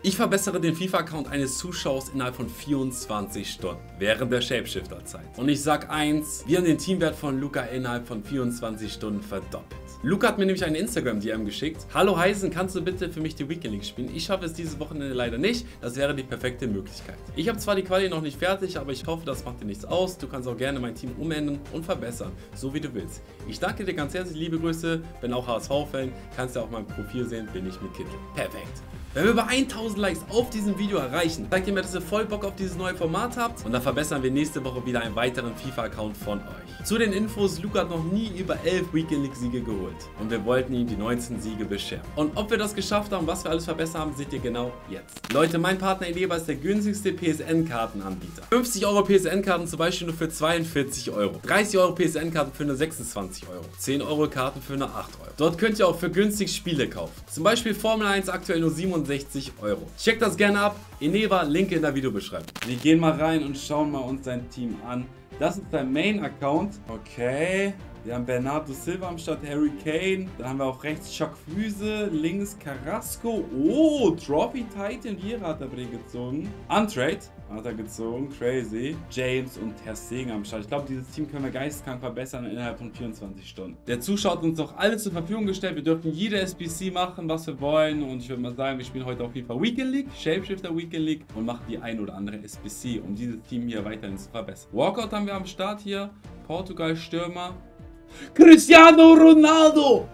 Ich verbessere den FIFA-Account eines Zuschauers innerhalb von 24 Stunden während der Shapeshifter-Zeit. Und ich sag eins, wir haben den Teamwert von Luca innerhalb von 24 Stunden verdoppelt. Luca hat mir nämlich eine Instagram-DM geschickt. Hallo Heisen, kannst du bitte für mich die Weekend League spielen? Ich schaffe es dieses Wochenende leider nicht. Das wäre die perfekte Möglichkeit. Ich habe zwar die Quali noch nicht fertig, aber ich hoffe, das macht dir nichts aus. Du kannst auch gerne mein Team umändern und verbessern, so wie du willst. Ich danke dir ganz herzlich, liebe Grüße. Bin auch HSV-Fan, kannst ja auf meinem Profil sehen, bin ich mit Kittel. Perfekt. Wenn wir über 1000 Likes auf diesem Video erreichen, zeigt ihr mir, dass ihr voll Bock auf dieses neue Format habt. Und dann verbessern wir nächste Woche wieder einen weiteren FIFA-Account von euch. Zu den Infos, Luca hat noch nie über 11 Weekend League Siege geholt. Und wir wollten ihm die 19 Siege bescheren. Und ob wir das geschafft haben, was wir alles verbessert haben, seht ihr genau jetzt. Leute, mein Partner Eneba ist der günstigste PSN-Kartenanbieter. 50 Euro PSN-Karten zum Beispiel nur für 42 Euro. 30 Euro PSN-Karten für nur 26 Euro. 10 Euro Karten für nur 8 Euro. Dort könnt ihr auch für günstig Spiele kaufen. Zum Beispiel Formel 1 aktuell nur 67 Euro. Checkt das gerne ab. Eneba, Link in der Videobeschreibung. Wir gehen mal rein und schauen mal uns sein Team an. Das ist sein Main-Account. Okay. Wir haben Bernardo Silva am Start, Harry Kane. Dann haben wir auch rechts Chuck Füse, links Carrasco. Oh, Trophy Titan Vieira hat er gezogen. Untrade hat er gezogen, crazy. James und Ter Stegen am Start. Ich glaube, dieses Team können wir geisteskrank verbessern innerhalb von 24 Stunden. Der Zuschauer hat uns auch alles zur Verfügung gestellt. Wir dürfen jede SBC machen, was wir wollen. Und ich würde mal sagen, wir spielen heute auf FIFA Weekend League, Shapeshifter Weekend League und machen die ein oder andere SBC, um dieses Team hier weiterhin zu verbessern. Walkout haben wir am Start hier. Portugal Stürmer. Cristiano Ronaldo!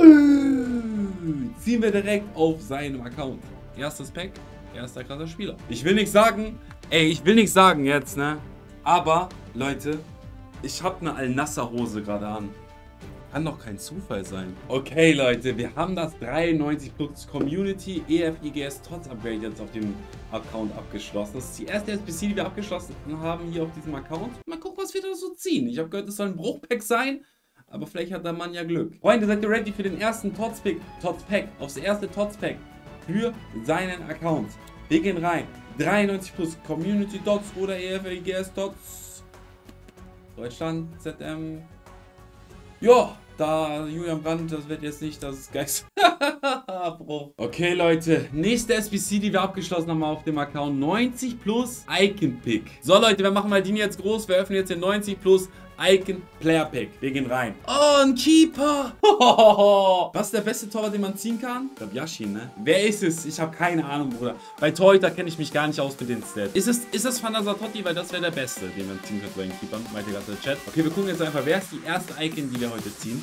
Ziehen wir direkt auf seinem Account. Erstes Pack, erster krasser Spieler. Ich will nicht sagen, jetzt, ne? Aber, Leute, ich habe eine Al-Nassr-Hose gerade an. Kann doch kein Zufall sein. Okay, Leute, wir haben das 93 Plus Community EFIGS Tots Upgrade jetzt auf dem Account abgeschlossen. Das ist die erste SBC, die wir abgeschlossen haben hier auf diesem Account. Mal gucken, was wir da so ziehen. Ich habe gehört, es soll ein Bruchpack sein. Aber vielleicht hat der Mann ja Glück. Freunde, seid ihr ready für den ersten Tots-Pack? Aufs erste Tots-Pack für seinen Account. Wir gehen rein. 93 Plus Community Dots oder EFIGS Dots. Deutschland, ZM. Ja, da Julian Brandt, das wird jetzt nicht das Geist. Okay, Leute. Nächste SBC, die wir abgeschlossen haben auf dem Account. 90 Plus Icon Pick. So, Leute, wir machen mal den jetzt groß. Wir öffnen jetzt den 90 Plus Icon Player Pick. Wir gehen rein. Oh, ein Keeper. Was ist der beste Torwart, den man ziehen kann? Ich glaube Yashin, ne? Wer ist es? Ich habe keine Ahnung, Bruder. Bei Torhüter kenne ich mich gar nicht aus mit den Stats. Ist das Van der Totti? Weil das wäre der beste, den man ziehen könnte bei den Keepern. Meinte gerade der Chat. Okay, wir gucken jetzt einfach, wer ist die erste Icon, die wir heute ziehen.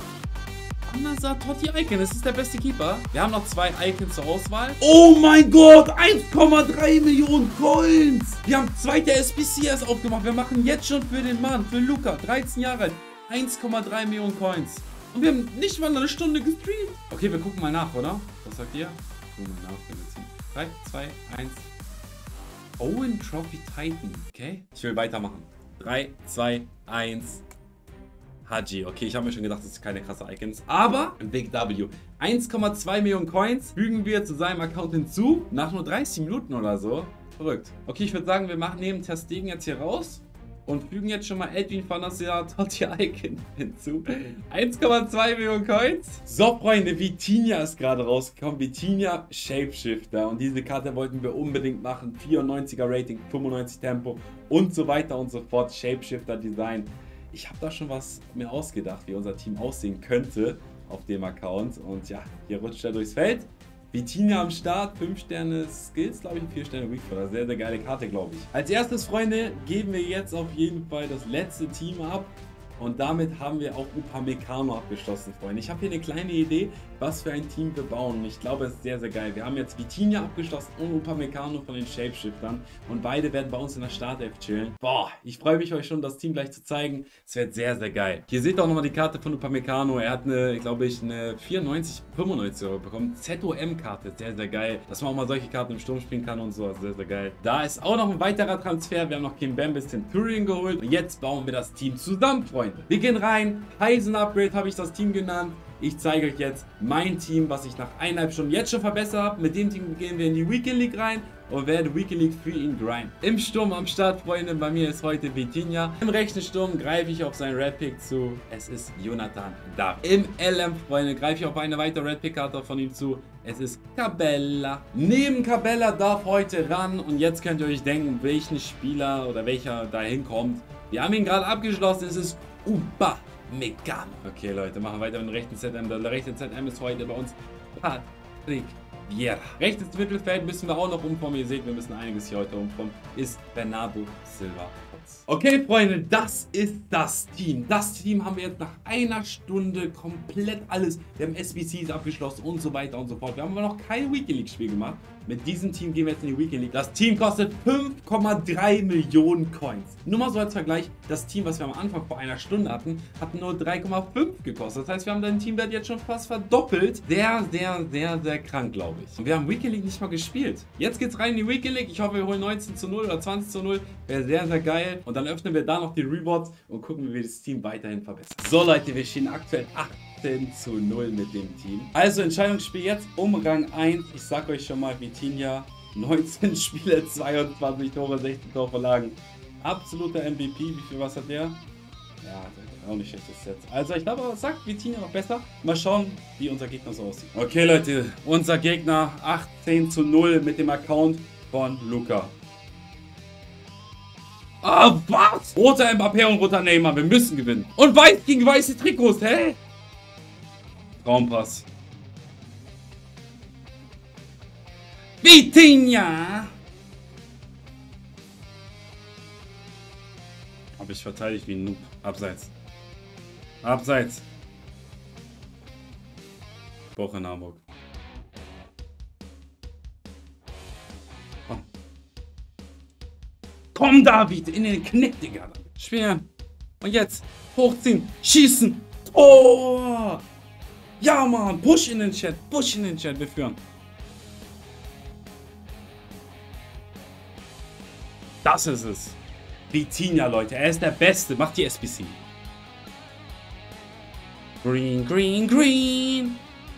Van der Totti Icon, das ist der beste Keeper. Wir haben noch 2 Icons zur Auswahl. Oh mein Gott, 1,3 Millionen Coins. Wir haben zweite SBC erst aufgemacht. Wir machen jetzt schon für den Mann, für Luca, 13 Jahre alt, 1,3 Millionen Coins. Und wir haben nicht mal eine Stunde gestreamt. Okay, wir gucken mal nach, oder? Was sagt ihr? Gucken wir nach, wir ziehen. 3, 2, 1. Owen Trophy Titan. Okay, ich will weitermachen. 3, 2, 1. Haji. Okay, ich habe mir schon gedacht, das sind keine krasse Icons. Aber Big W. 1,2 Millionen Coins fügen wir zu seinem Account hinzu. Nach nur 30 Minuten oder so. Verrückt. Okay, ich würde sagen, wir nehmen Ter Stegen jetzt hier raus. Und fügen jetzt schon mal Edwin van der Totti Icon hinzu. 1,2 Millionen Coins. So, Freunde, Vitinha ist gerade rausgekommen. Vitinha Shapeshifter. Und diese Karte wollten wir unbedingt machen. 94er Rating, 95 Tempo und so weiter und so fort. Shapeshifter Design. Ich habe da schon was mir ausgedacht, wie unser Team aussehen könnte auf dem Account. Und ja, hier rutscht er durchs Feld. Vitinha am Start, 5 Sterne Skills, glaube ich, 4 Sterne Weakfoot. Sehr, sehr geile Karte, glaube ich. Als erstes, Freunde, geben wir jetzt auf jeden Fall das letzte Team ab. Und damit haben wir auch Upamecano abgeschlossen, Freunde. Ich habe hier eine kleine Idee, was für ein Team wir bauen. Und ich glaube, es ist sehr, sehr geil. Wir haben jetzt Vitinha abgeschlossen und Upamecano von den Shapeshiftern. Und beide werden bei uns in der Startelf chillen. Boah, ich freue mich euch schon, das Team gleich zu zeigen. Es wird sehr, sehr geil. Hier seht ihr auch nochmal die Karte von Upamecano. Er hat eine, glaube ich, eine 95 Euro bekommen. ZOM-Karte, sehr, sehr geil. Dass man auch mal solche Karten im Sturm spielen kann und so. Also sehr, sehr geil. Da ist auch noch ein weiterer Transfer. Wir haben noch Kimpembe Centurion geholt. Und jetzt bauen wir das Team zusammen, Freunde. Wir gehen rein. Heisen Upgrade habe ich das Team genannt. Ich zeige euch jetzt mein Team, was ich nach 1,5 Stunden jetzt schon verbessert habe. Mit dem Team gehen wir in die Weekend League rein und werde Weekend League für ihn grinden. Im Sturm am Start, Freunde, bei mir ist heute Vitinha. Im rechten Sturm greife ich auf seinen Red Pick zu. Es ist Jonathan David. Im LM, Freunde, greife ich auf eine weitere Red Pick Karte von ihm zu. Es ist Cabella. Neben Cabella darf heute ran und jetzt könnt ihr euch denken, welchen Spieler oder welcher da hinkommt. Wir haben ihn gerade abgeschlossen. Es ist Upamecano. Okay, Leute, machen wir weiter mit dem rechten ZM. Der rechte ZM ist heute bei uns Patrick Vieira. Rechtes Mittelfeld müssen wir auch noch umformen. Ihr seht, wir müssen einiges hier heute umformen. Ist Bernardo Silva. Okay, Freunde, das ist das Team. Das Team haben wir jetzt nach 1 Stunde komplett alles. Wir haben SBCs abgeschlossen und so weiter und so fort. Wir haben aber noch kein Weekend League Spiel gemacht. Mit diesem Team gehen wir jetzt in die Weekend League. Das Team kostet 5,3 Millionen Coins. Nur mal so als Vergleich, das Team, was wir am Anfang vor 1 Stunde hatten, hat nur 3,5 gekostet. Das heißt, wir haben den Teamwert jetzt schon fast verdoppelt. Sehr, sehr, sehr, sehr krank, glaube ich. Und wir haben Weekend League nicht mal gespielt. Jetzt geht's rein in die Weekend League. Ich hoffe, wir holen 19:0 oder 20:0. Wäre sehr, sehr geil. Und dann öffnen wir da noch die Rewards und gucken, wie wir das Team weiterhin verbessern. So, Leute, wir stehen aktuell 18:0 mit dem Team. Also Entscheidungsspiel jetzt um Rang 1. Ich sag euch schon mal, Vitinha, 19 Spiele, 22 Tore, 16 Torvorlagen. Absoluter MVP. Wie viel was hat der? Ja, auch nicht schlechtes Set. Also ich glaube, sagt Vitinha noch besser. Mal schauen, wie unser Gegner so aussieht. Okay, Leute, unser Gegner 18:0 mit dem Account von Luca. Ah, was? Roter Mbappé und roter Neymar. Wir müssen gewinnen. Und weiß gegen weiße Trikots, hä? Traumpass. Vitinha! Aber ich verteidige wie ein Noob. Abseits. Abseits. Boch in Hamburg. Komm. Komm, David! In den Knick, Digga. Spielen. Und jetzt. Hochziehen. Schießen. Oh! Ja, Mann. Push in den Chat. Push in den Chat. Wir führen. Das ist es. Vitinha, Leute. Er ist der Beste. Macht die SBC. Green, green, green.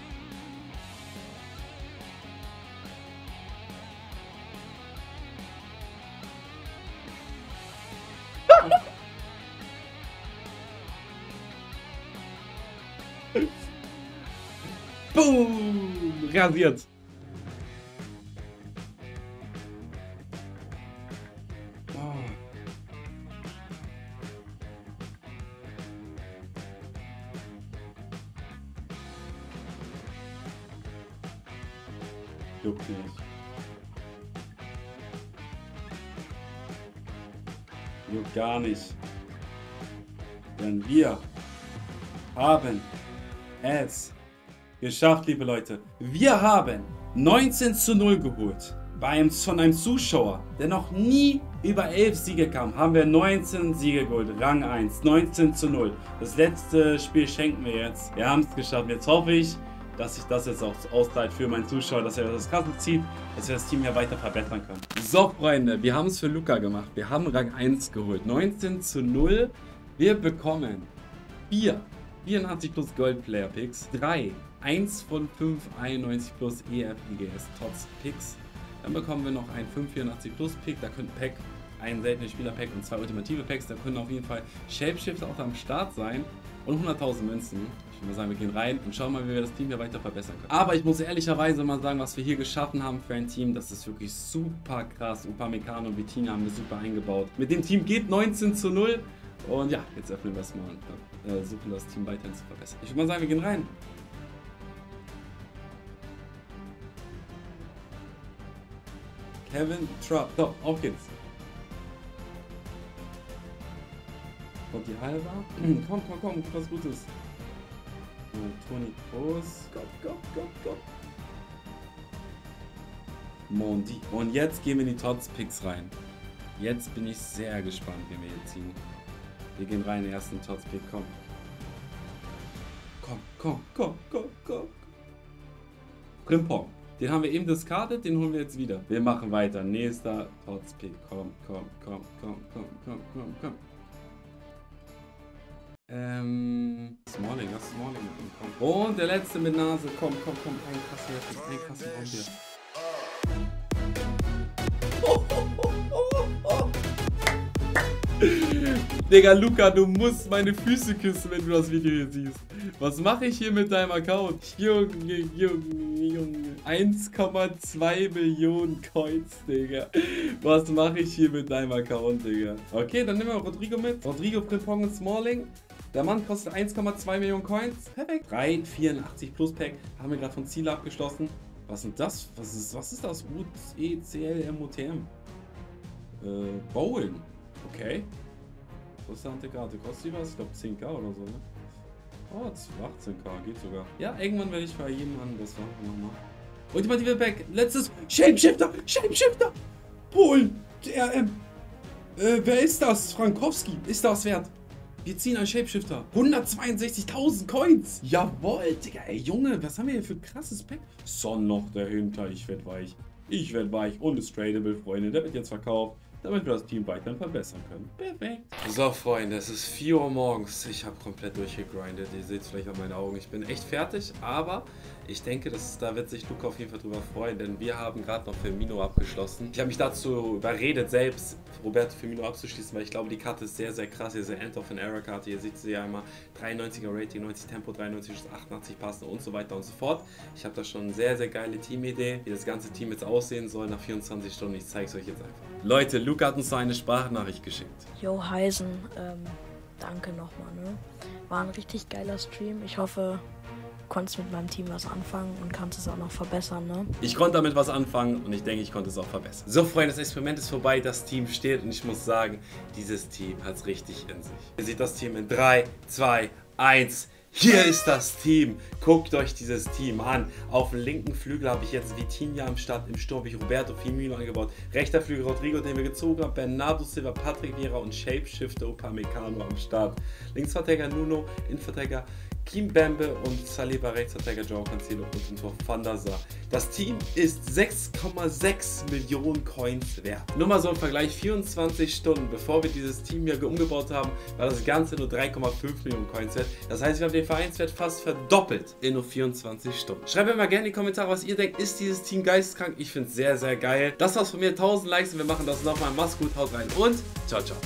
Boom! Rasiert. Oh. Juckt nicht. Juckt gar nicht. Denn wir haben es geschafft, liebe Leute. Wir haben 19:0 geholt. Von einem Zuschauer, der noch nie über 11 Siege kam, haben wir 19 Siege geholt. Rang 1, 19:0. Das letzte Spiel schenken wir jetzt. Wir haben es geschafft. Jetzt hoffe ich, dass sich das jetzt auch auszahlt für meinen Zuschauer, dass er das Kasse zieht, dass wir das Team ja weiter verbessern können. So, Freunde, wir haben es für Luca gemacht. Wir haben Rang 1 geholt. 19:0. Wir bekommen 84 plus Gold Player Picks, 3, 1 von 5, 91 plus EFIGS Tots Picks. Dann bekommen wir noch ein 584 plus Pick, da können Pack, ein seltenes Spieler Pack und 2 ultimative Packs. Da können auf jeden Fall Shapeshifts auch am Start sein und 100.000 Münzen. Ich würde sagen, wir gehen rein und schauen mal, wie wir das Team hier weiter verbessern können. Aber ich muss ehrlicherweise mal sagen, was wir hier geschaffen haben für ein Team, das ist wirklich super krass. Upamecano und Vitinha haben wir super eingebaut. Mit dem Team geht 19:0 und ja, jetzt öffnen wir es mal und suchen das Team weiterhin zu verbessern. Ich würde mal sagen, wir gehen rein. Kevin Trapp. So, auf geht's. Und die Halber. Komm, komm, komm, was Gutes. Toni Kroos. Go. Mondi. Und jetzt gehen wir in die Tots-Picks rein. Jetzt bin ich sehr gespannt, wie wir hier ziehen. Wir gehen rein in den ersten Tots-Pick. Komm. Komm. Frimpong. Den haben wir eben discardet, den holen wir jetzt wieder. Wir machen weiter. Nächster Tots-Pick. Komm. Smalling, lass Smalling machen, komm. Und der letzte mit Nase, komm, ein Kassen brauchen wir. Digga, Luca, du musst meine Füße küssen, wenn du das Video hier siehst. Was mache ich hier mit deinem Account? Junge. 1,2 Millionen Coins, Digga. Was mache ich hier mit deinem Account, Digga? Okay, dann nehmen wir Rodrigo mit. Rodrigo, Frimpong und Smalling. Der Mann kostet 1,2 Millionen Coins. Perfekt. 384 Plus Pack. Haben wir gerade von Ziel abgeschlossen. Was sind das? Was ist das? UCLMOTM. Bowlen. Okay. Interessante Karte. Kostet die was? Ich glaube 10k oder so, ne? Oh, 18k. Geht sogar. Ja, irgendwann werde ich bei jedem an das machen. Ultimative Pack. Letztes. Shapeshifter. Polen. DRM. Wer ist das? Frankowski. Ist das wert? Wir ziehen einen Shapeshifter. 162.000 Coins. Jawohl, Digga. Ey, Junge, was haben wir hier für ein krasses Pack? Son noch dahinter. Ich werde weich. Und ist tradable, Freunde. Der wird jetzt verkauft, damit wir das Team weiterhin verbessern können. Perfekt. So, Freunde, es ist 4 Uhr morgens. Ich habe komplett durchgegrindet. Ihr seht es vielleicht an meinen Augen. Ich bin echt fertig, aber ich denke, da wird sich Luca auf jeden Fall drüber freuen, denn wir haben gerade noch Firmino abgeschlossen. Ich habe mich dazu überredet, selbst Roberto Firmino abzuschließen, weil ich glaube, die Karte ist sehr, sehr krass. Diese End-of-an-Era-Karte, ihr seht sie ja immer. 93er Rating, 90 Tempo, 93 88 Passen und so weiter und so fort. Ich habe da schon eine sehr, sehr geile Teamidee, wie das ganze Team jetzt aussehen soll nach 24 Stunden. Ich zeige es euch jetzt einfach. Leute, Luca hat uns eine Sprachnachricht geschickt. Yo, Heisen, danke nochmal, ne? War ein richtig geiler Stream. Ich hoffe, du konntest mit meinem Team was anfangen und kannst es auch noch verbessern, ne? Ich konnte damit was anfangen und ich denke, ich konnte es auch verbessern. So, Freunde, das Experiment ist vorbei, das Team steht und ich muss sagen, dieses Team hat es richtig in sich. Ihr seht das Team in 3, 2, 1... Hier ist das Team. Guckt euch dieses Team an. Auf dem linken Flügel habe ich jetzt Vitinha am Start. Im Sturm habe ich Roberto Firmino angebaut. Rechter Flügel Rodrigo, den wir gezogen haben. Bernardo Silva, Patrick Vieira und Shapeshifter Upamecano am Start. Linksverteidiger Nuno, Innenverteidiger Kimpembe und Saliba, Rechtsverteidiger Joao Cancelo und im Tor Van der Sar. Das Team ist 6,6 Millionen Coins wert. Nur mal so im Vergleich, 24 Stunden bevor wir dieses Team hier umgebaut haben, war das Ganze nur 3,5 Millionen Coins wert. Das heißt, wir haben den Vereinswert fast verdoppelt in nur 24 Stunden. Schreibt mir mal gerne in die Kommentare, was ihr denkt. Ist dieses Team geisteskrank? Ich finde es sehr, sehr geil. Das war's von mir. 1000 Likes und wir machen das nochmal. Macht's gut, haut rein und ciao, ciao.